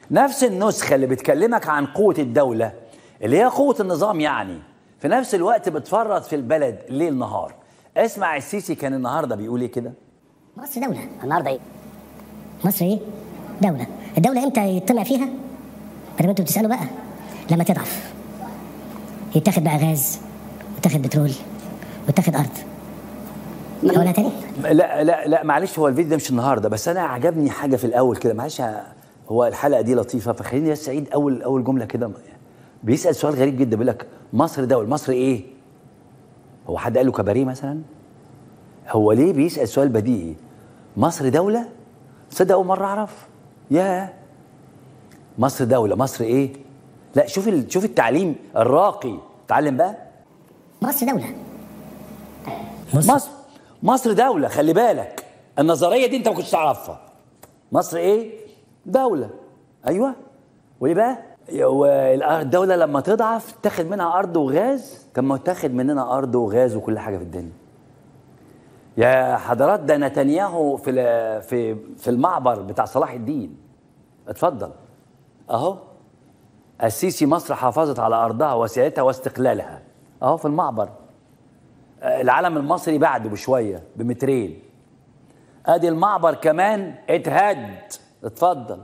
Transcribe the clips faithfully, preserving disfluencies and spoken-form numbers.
نفس النسخة اللي بتكلمك عن قوة الدولة اللي هي قوة النظام، يعني في نفس الوقت بتفرط في البلد ليل نهار. اسمع السيسي كان النهارده بيقول ايه كده؟ مصر دولة. النهارده ايه؟ مصر ايه؟ دولة. الدولة امتى يطمع فيها؟ بدل ما انتوا بتسألوا بقى، لما تضعف يتاخد بقى غاز وتاخد بترول وتاخد ارض. ولا تاني؟ لا لا لا معلش، هو الفيديو ده مش النهارده، بس انا عجبني حاجه في الاول كده، معلش هو الحلقه دي لطيفه، فخليني بس اعيد اول اول جمله كده. بيسال سؤال غريب جدا، بيقول لك مصر دوله. مصر ايه؟ هو حد قال له كباريه مثلا؟ هو ليه بيسال سؤال بديهي؟ مصر دوله؟ تصدق اول مره اعرف. ياه، مصر دوله. مصر ايه؟ لا شوف ال... شوف التعليم الراقي، اتعلم بقى. مصر دولة. مصر مصر دولة. خلي بالك النظرية دي انت ما كنتش تعرفها. مصر ايه؟ دولة. ايوه. وايه بقى؟ الدولة لما تضعف تاخد منها ارض وغاز. طب ما تاخد مننا ارض وغاز وكل حاجة في الدنيا. يا حضرات، ده نتنياهو في في في المعبر بتاع صلاح الدين. اتفضل اهو. السيسي مصر حافظت على ارضها وسعتها واستقلالها. اهو في المعبر. العلم المصري بعده بشويه بمترين. ادي المعبر كمان اتهد. اتفضل.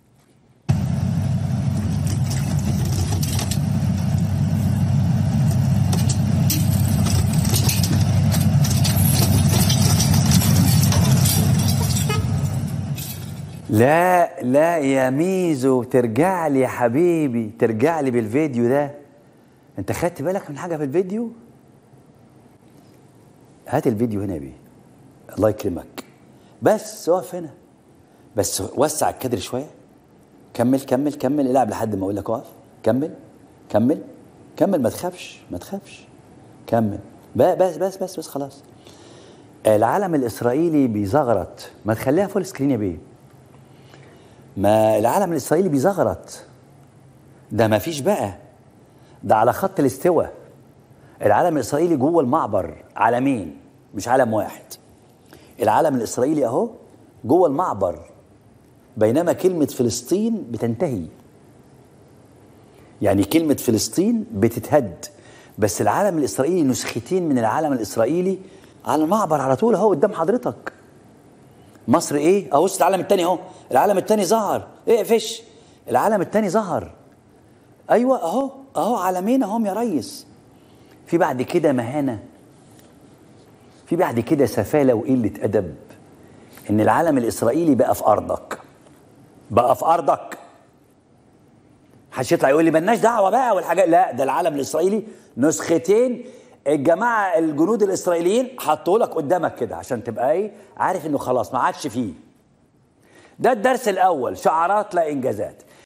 لا لا يا ميزو، ترجع لي يا حبيبي، ترجع لي بالفيديو ده. انت خدت بالك من حاجه في الفيديو؟ هات الفيديو هنا يا بيه، الله يكرمك. بس اقف هنا بس، وسع الكادر شويه. كمل كمل كمل، العب لحد ما اقول لك اقف. كمل كمل كمل، ما تخافش ما تخافش. كمل بس بس بس بس خلاص. العلم الاسرائيلي بيزغرط. ما تخليها فول سكرين يا بيه. ما العلم الاسرائيلي بيزغرط. ده ما فيش بقى، ده على خط الاستواء. العلم الاسرائيلي جوه المعبر علمين مش علم واحد. العلم الاسرائيلي اهو جوه المعبر، بينما كلمه فلسطين بتنتهي. يعني كلمه فلسطين بتتهد، بس العلم الاسرائيلي نسختين من العلم الاسرائيلي على المعبر على طول اهو قدام حضرتك. مصر ايه؟ اهو العلم الثاني اهو. العلم الثاني ظهر. ايه فيش؟ العلم الثاني ظهر. ايوه اهو اهو علمين اهم يا ريس. في بعد كده مهانه، في بعد كده سفاله وقله ادب، ان العلم الاسرائيلي بقى في ارضك. بقى في ارضك. محدش يطلع يقول لي مالناش دعوه بقى والحاجات. لا، ده العلم الاسرائيلي نسختين. الجماعه الجنود الاسرائيليين حطوا لك قدامك كده عشان تبقى ايه، عارف انه خلاص ما عادش فيه. ده الدرس الاول، شعارات لا انجازات.